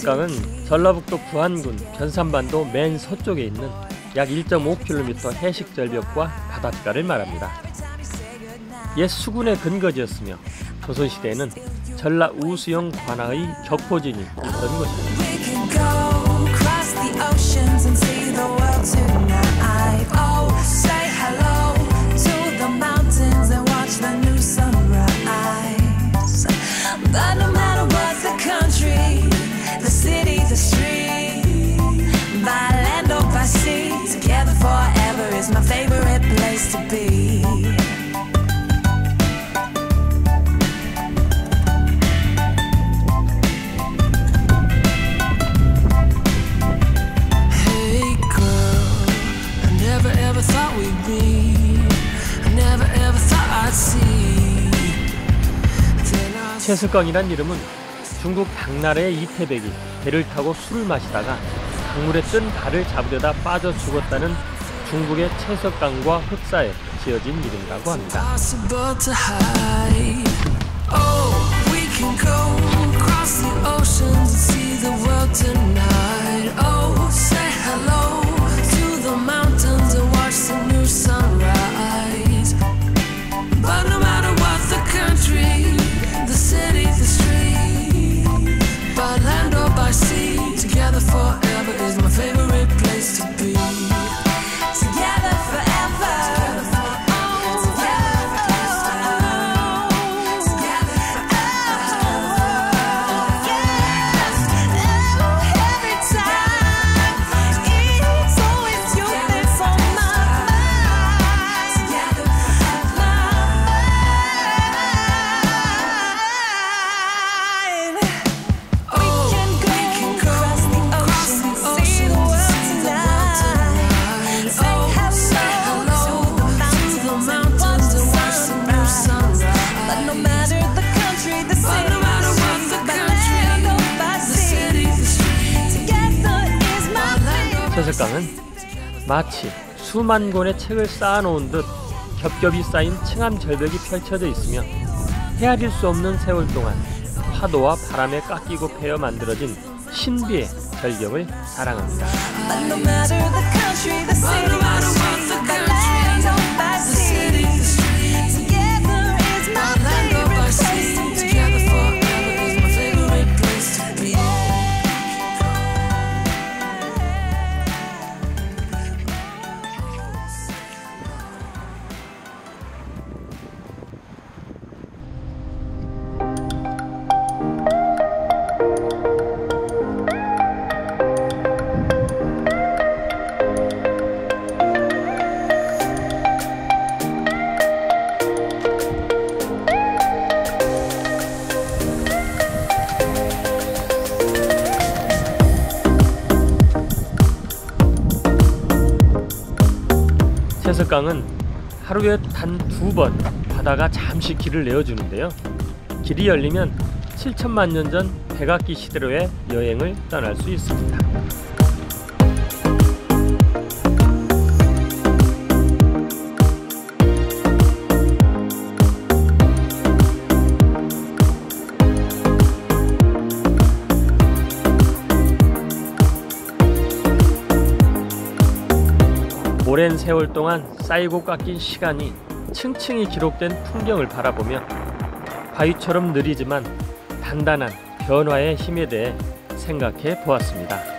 채석강은 전라북도 부안군 변산반도 맨 서쪽에 있는 약 1.5km 해식절벽과 바닷가를 말합니다. 옛 수군의 근거지였으며 조선시대에는 전라 우수영 관아의 격포진이 있던 곳입니다. 채석강이란 이름은 중국 당나라의 이태백이 배를 타고 술을 마시다가 강물에 뜬 발을 잡으려다 빠져 죽었다는 중국의 채석강과 흡사해 지어진 이름이라고 합니다. 채석강은 마치 수만 권의 책을 쌓아놓은 듯 겹겹이 쌓인 층암 절벽이 펼쳐져 있으며 헤아릴 수 없는 세월 동안 파도와 바람에 깎이고 패여 만들어진 신비의 절경을 사랑합니다. 채석강은 하루에 단 2번 바다가 잠시 길을 내어주는데요. 길이 열리면 7천만 년 전 백악기 시대로의 여행을 떠날 수 있습니다. 오랜 세월 동안 쌓이고 깎인 시간이 층층이 기록된 풍경을 바라보며 바위처럼 느리지만 단단한 변화의 힘에 대해 생각해 보았습니다.